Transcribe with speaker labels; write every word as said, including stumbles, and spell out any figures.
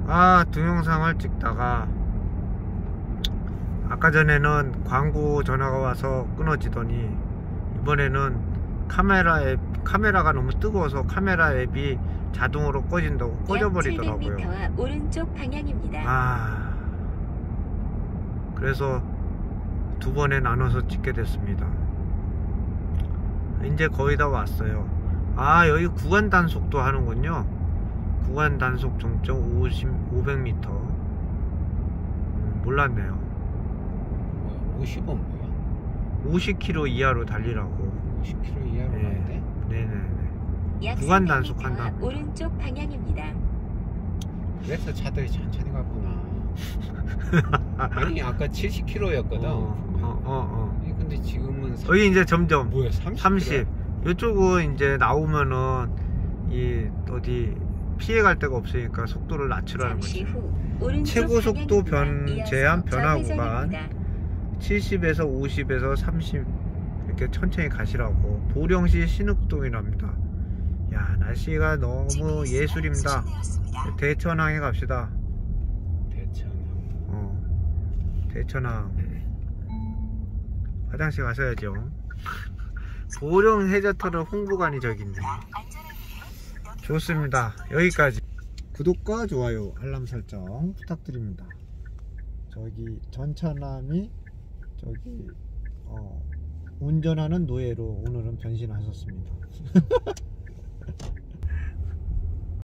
Speaker 1: 아, 동영상을 찍다가 아까 전에는 광고 전화가 와서 끊어지더니 이번에는 카메라 앱, 카메라가 너무 뜨거워서 카메라 앱이 자동으로 꺼진다고 꺼져버리더라고요.
Speaker 2: 약 칠백 미터 오른쪽 방향입니다.
Speaker 1: 아, 그래서 두 번에 나눠서 찍게 됐습니다. 이제 거의 다 왔어요. 아, 여기 구간 단속도 하는군요. 구간 단속 정점 오백 미터. 음, 몰랐네요.
Speaker 3: 뭐야, 오십은 뭐야?
Speaker 1: 오십 킬로미터 이하로 달리라고.
Speaker 3: 오십 킬로미터 이하로
Speaker 1: 네.
Speaker 3: 가야 돼?
Speaker 1: 네네네.
Speaker 2: 약
Speaker 1: 구간
Speaker 2: 삼백 미터
Speaker 1: 단속한다.
Speaker 2: 오른쪽 방향입니다.
Speaker 3: 그래서 차들이 천천히 갔구나. 아니 아까 칠십 킬로미터였거든.
Speaker 1: 어, 어, 어, 어.
Speaker 3: 근데 지금은 삼...
Speaker 1: 여기 이제 점점
Speaker 3: 뭐야 삼십?
Speaker 1: 삼십. 이쪽은 이제 나오면은 이 어디 피해갈 데가 없으니까 속도를 낮추라는
Speaker 2: 잠시
Speaker 1: 거지.
Speaker 2: 후 오른쪽
Speaker 1: 최고 속도
Speaker 2: 방향입니다.
Speaker 1: 변
Speaker 2: 이어서
Speaker 1: 제한 변화
Speaker 2: 좌회전입니다.
Speaker 1: 구간 칠십에서 오십에서 삼십 이렇게 천천히 가시라고. 보령시 신흥동이랍니다. 야, 날씨가 너무 예술입니다. 대천항에 갑시다.
Speaker 3: 대천항.
Speaker 1: 어, 대천항. 화장실 가셔야죠. 보령 해저터널 홍보관이 저기 있네. 좋습니다. 여기까지. 구독과 좋아요, 알람 설정 부탁드립니다. 저기 전차남이 저기 어, 운전하는 노예로 오늘은 변신하셨습니다.